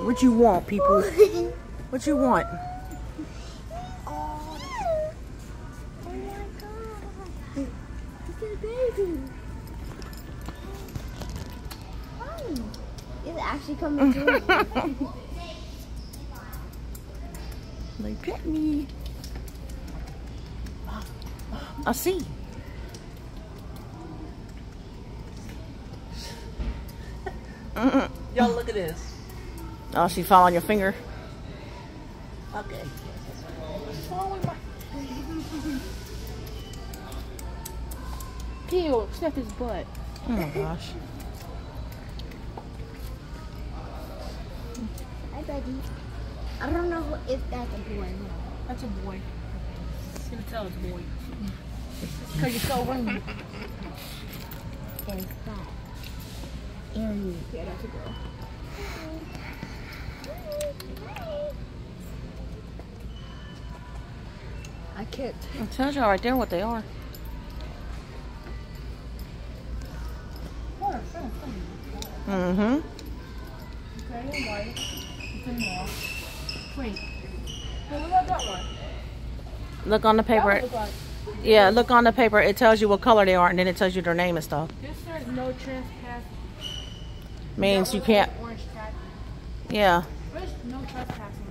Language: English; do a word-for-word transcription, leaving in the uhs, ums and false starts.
What you want, people? What you want? Oh, oh my God. It's a baby. Hi. It's actually coming through. They pet me. I see. Y'all look at this. Oh, she fall on your finger. Okay. Peel, sniff his butt. Oh my gosh. Hi, buddy. I don't know if that's a boy. That's a boy. I'm gonna tell it's a boy. Because you're so roomy. And fat. And Yeah, that's a girl. I kicked. It tells you right there what they are. Mm-hmm. Okay, and white. It's in there. Wait. Well, what about that one? Look on the That paper. one look like, Yeah, look on the paper. It tells you what color they are, and then it tells you their name and stuff. this says no trespass. Means That you one can't. has Orange tag. Yeah. Where's no trespassing?